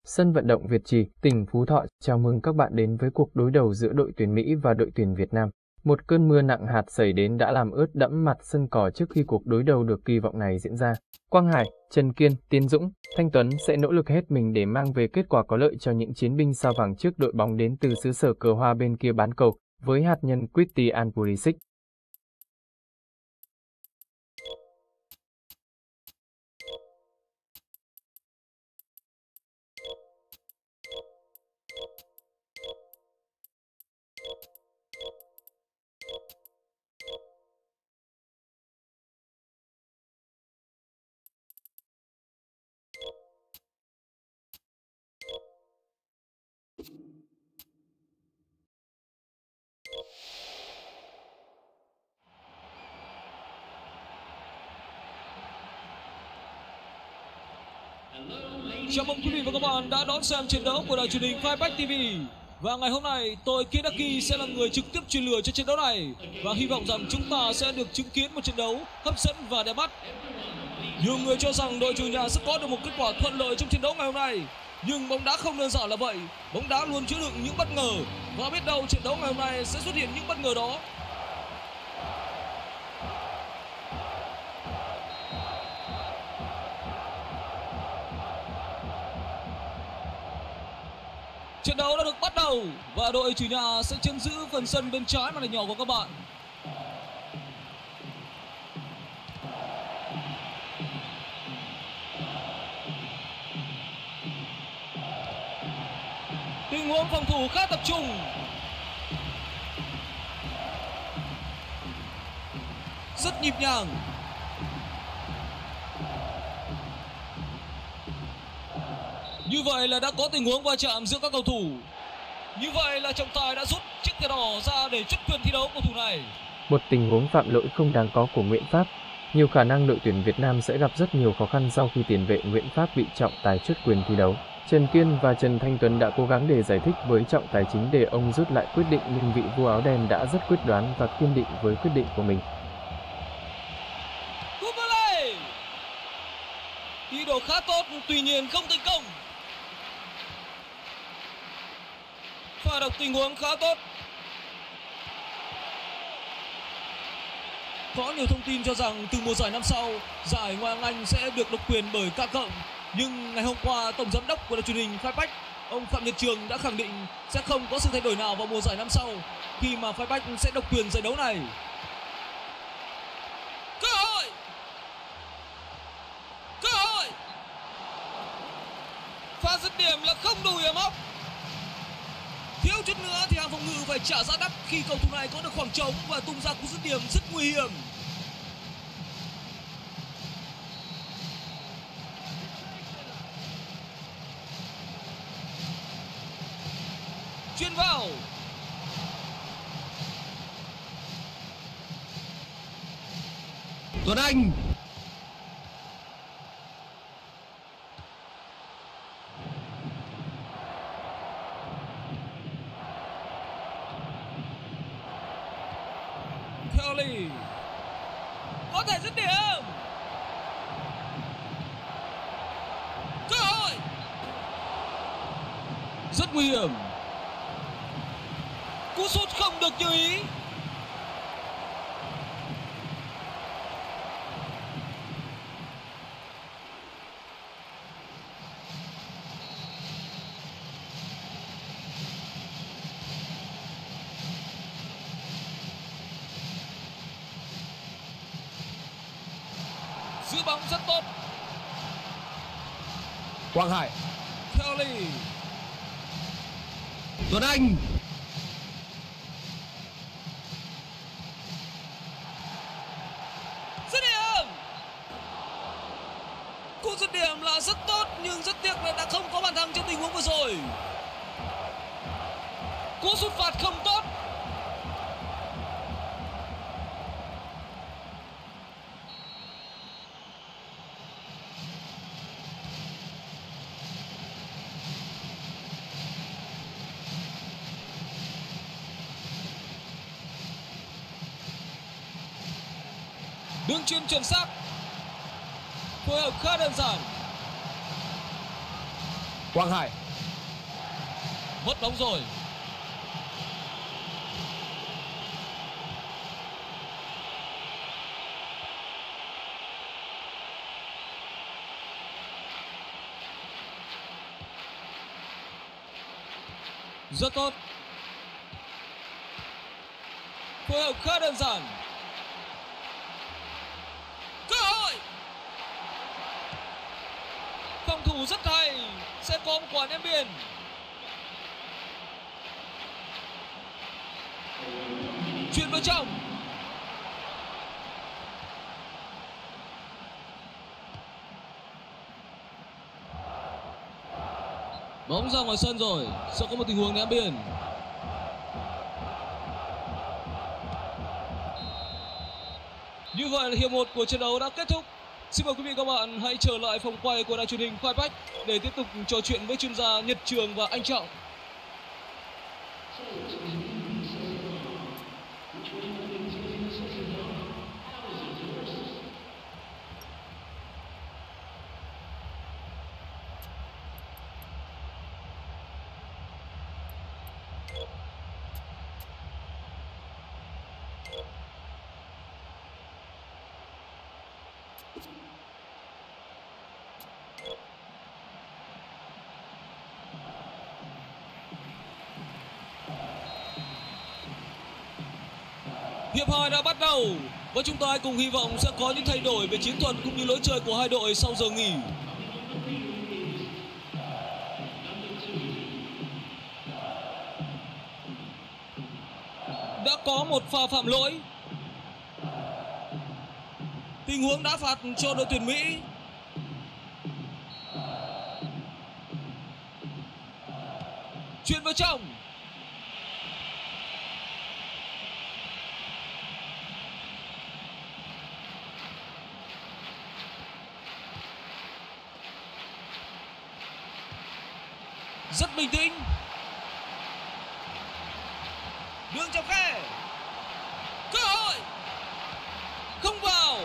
Sân vận động Việt Trì, tỉnh Phú Thọ chào mừng các bạn đến với cuộc đối đầu giữa đội tuyển Mỹ và đội tuyển Việt Nam. Một cơn mưa nặng hạt xảy đến đã làm ướt đẫm mặt sân cỏ trước khi cuộc đối đầu được kỳ vọng này diễn ra. Quang Hải, Trần Kiên, Tiến Dũng, Thanh Tuấn sẽ nỗ lực hết mình để mang về kết quả có lợi cho những chiến binh sao vàng trước đội bóng đến từ xứ sở cờ hoa bên kia bán cầu, với hạt nhân Christian Pulisic. Chào mừng quý vị và các bạn đã đón xem trận đấu của đài truyền hình Fireback TV. Và ngày hôm nay tôi Kidaki sẽ là người trực tiếp truyền lửa cho trận đấu này và hy vọng rằng chúng ta sẽ được chứng kiến một trận đấu hấp dẫn và đẹp mắt. Nhiều người cho rằng đội chủ nhà sẽ có được một kết quả thuận lợi trong trận đấu ngày hôm nay, nhưng bóng đá không đơn giản là vậy. Bóng đá luôn chứa đựng những bất ngờ và biết đâu trận đấu ngày hôm nay sẽ xuất hiện những bất ngờ đó. Trận đấu đã được bắt đầu và đội chủ nhà sẽ chiếm giữ phần sân bên trái màn hình nhỏ của các bạn. Tình huống phòng thủ khá tập trung. Rất nhịp nhàng. Như vậy là đã có tình huống va chạm giữa các cầu thủ. Như vậy là trọng tài đã rút chiếc thẻ đỏ ra để truất quyền thi đấu cầu thủ này. Một tình huống phạm lỗi không đáng có của Nguyễn Pháp. Nhiều khả năng đội tuyển Việt Nam sẽ gặp rất nhiều khó khăn sau khi tiền vệ Nguyễn Pháp bị trọng tài truất quyền thi đấu. Trần Kiên và Trần Thanh Tuấn đã cố gắng để giải thích với trọng tài chính để ông rút lại quyết định, nhưng vị vua áo đen đã rất quyết đoán và kiên định với quyết định của mình. Ý đồ khá tốt, tuy nhiên không thành công. Pha đọc tình huống khá tốt. Có nhiều thông tin cho rằng từ mùa giải năm sau, giải Ngoại hạng Anh sẽ được độc quyền bởi K+. Nhưng ngày hôm qua, tổng giám đốc của đài truyền hình Fireback, ông Phạm Nhật Trường đã khẳng định sẽ không có sự thay đổi nào vào mùa giải năm sau khi mà Fireback sẽ độc quyền giải đấu này. Cơ hội! Cơ hội! Pha dứt điểm là không đủ hiểm hóc. Thiếu chút nữa thì hàng phòng ngự phải trả giá đắt khi cầu thủ này có được khoảng trống và tung ra cú dứt điểm rất nguy hiểm. Chuyền vào. Tuấn Anh. Kelly có thể dứt điểm. Cơ hội rất nguy hiểm. Cú sút không được như ý. Giữ bóng rất tốt. Quang Hải. Kelly. Tuấn Anh. Dứt điểm. Cú dứt điểm là rất tốt nhưng rất tiếc là đã không có bàn thắng trong tình huống vừa rồi. Cú sút phạt không tốt. Đường chuyền chuẩn xác, phối hợp khá đơn giản. Quang Hải. Mất bóng rồi. Rất tốt. Phối hợp khá đơn giản. Cơ hội. Phòng thủ rất hay. Sẽ có một quả ném biên. Chuyền vào trong. Bóng ra ngoài sân rồi. Sẽ có một tình huống ném biên. Như vậy là hiệp 1 của trận đấu đã kết thúc. Xin mời quý vị và các bạn hãy trở lại phòng quay của đài truyền hình Firebird để tiếp tục trò chuyện với chuyên gia Nhật Trường và anh Trọng. Hiệp 2 đã bắt đầu và chúng ta hãy cùng hy vọng sẽ có những thay đổi về chiến thuật cũng như lối chơi của hai đội sau giờ nghỉ. Đã có một pha phạm lỗi. Tình huống đá phạt cho đội tuyển Mỹ. Chuyền vào trong. Rất bình tĩnh. Đường trong khe. Cơ hội. Không vào.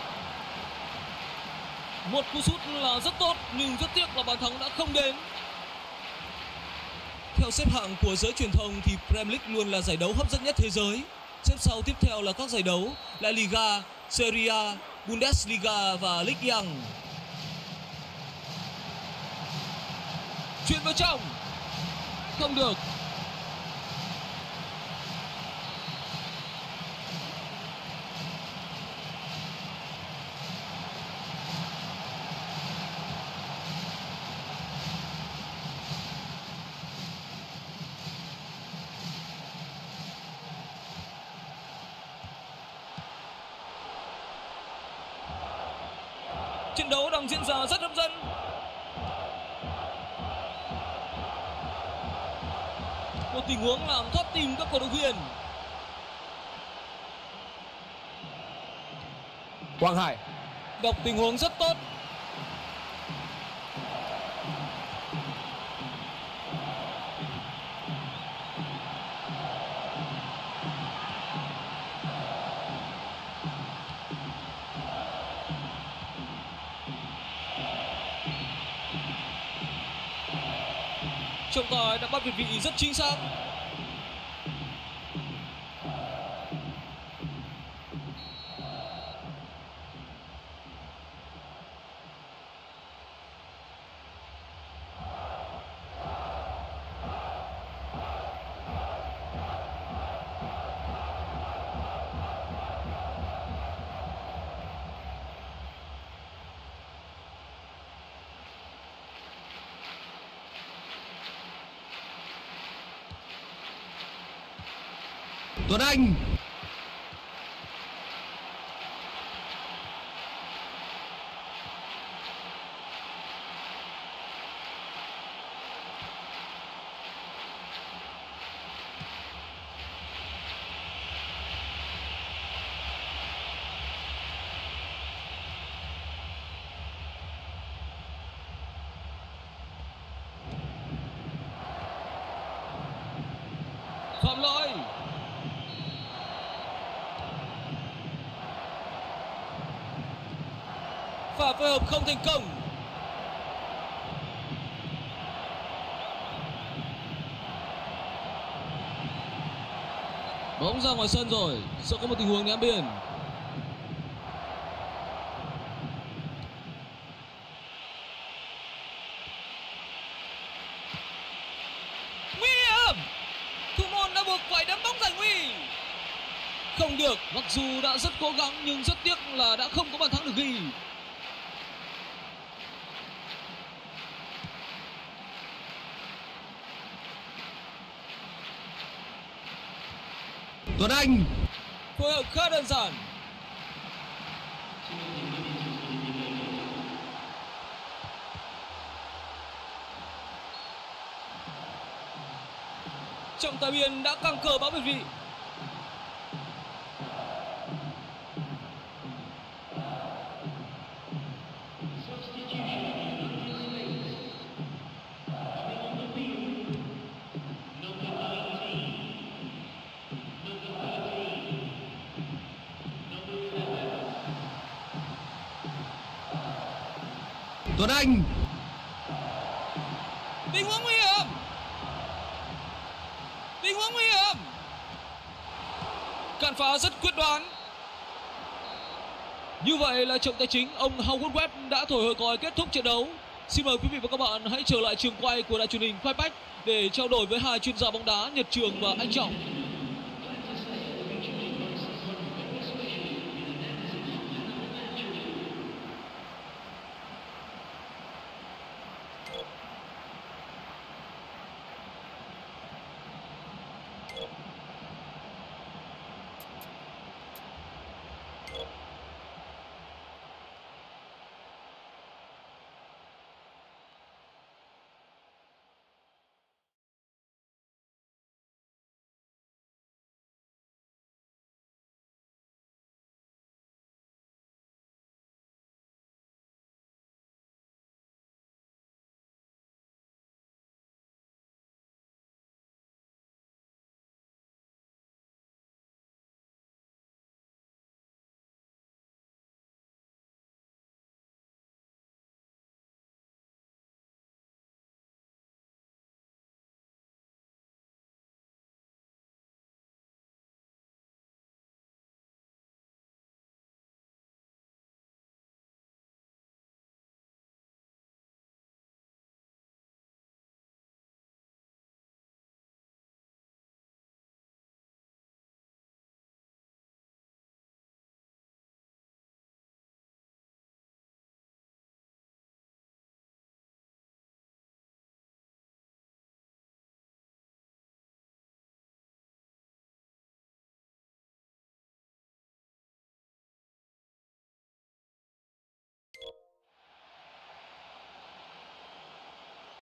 Một cú sút là rất tốt nhưng rất tiếc là bàn thắng đã không đến. Theo xếp hạng của giới truyền thông thì Premier League luôn là giải đấu hấp dẫn nhất thế giới. Xếp sau tiếp theo là các giải đấu La Liga, Serie A, Bundesliga và Ligue 1. Chuyền vào trong. Không được. Trận đấu đang diễn ra rất hấp dẫn. Một tình huống làm thoát tim các cổ động viên. Quang Hải. Đọc tình huống rất tốt. Trọng tài đã bắt việt vị rất chính xác. Tuấn Anh. Phạm lỗi. Pha phối hợp không thành công. Bóng ra ngoài sân rồi, sẽ có một tình huống ném biên. Nguy hiểm! Thủ môn đã buộc phải đấm bóng giải nguy. Không được, mặc dù đã rất cố gắng nhưng rất tiếc là đã không có bàn thắng được ghi. Tuấn Anh. Phối hợp khá đơn giản. Trọng tài biên đã căng cờ báo biệt vị. Tuấn Anh. Tình huống nguy hiểm. Tình huống nguy hiểm. Cản phá rất quyết đoán. Như vậy là trọng tài chính ông Howard Webb đã thổi hồi còi kết thúc trận đấu. Xin mời quý vị và các bạn hãy trở lại trường quay của đài truyền hình Fight Back để trao đổi với hai chuyên gia bóng đá Nhật Trường và Anh Trọng.